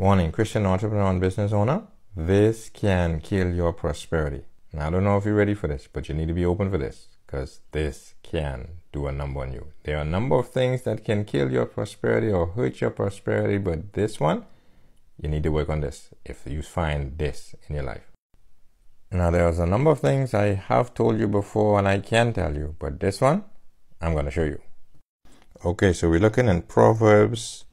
Warning, Christian entrepreneur and business owner, this can kill your prosperity. Now, I don't know if you're ready for this, but you need to be open for this because this can do a number on you. There are a number of things that can kill your prosperity or hurt your prosperity, but this one, you need to work on this if you find this in your life. Now, there's a number of things I have told you before and I can tell you, but this one, I'm going to show you. Okay, so we're looking in Proverbs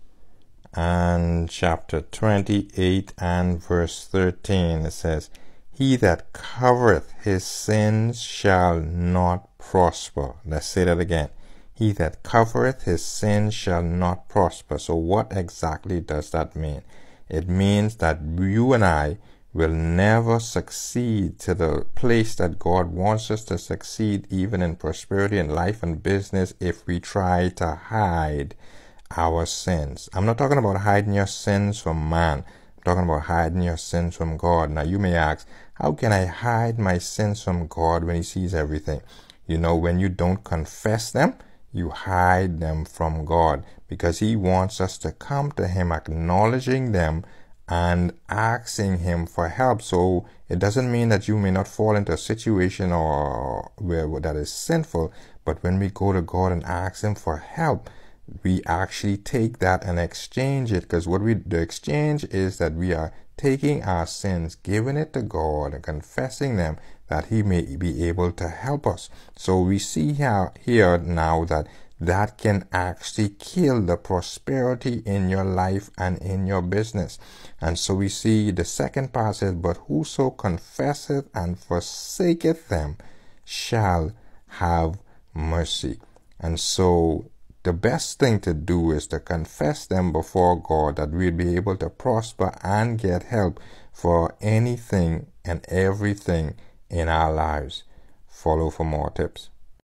and chapter 28 and verse 13. It says, "He that covereth his sins shall not prosper." Let's say that again. He that covereth his sins shall not prosper. So what exactly does that mean? It means that you and I will never succeed to the place that God wants us to succeed, even in prosperity and life and business, if we try to hide our sins. I'm not talking about hiding your sins from man. I'm talking about hiding your sins from God. Now you may ask, how can I hide my sins from God when He sees everything? You know, when you don't confess them, you hide them from God, because He wants us to come to Him acknowledging them and asking Him for help. So it doesn't mean that you may not fall into a situation or where that is sinful, but when we go to God and ask Him for help, we actually take that and exchange it, because the exchange is that we are taking our sins, giving it to God and confessing them, that He may be able to help us. So we see here now that can actually kill the prosperity in your life and in your business. And so we see the second part says, "But whoso confesseth and forsaketh them shall have mercy." And so the best thing to do is to confess them before God, that we'll be able to prosper and get help for anything and everything in our lives. Follow for more tips.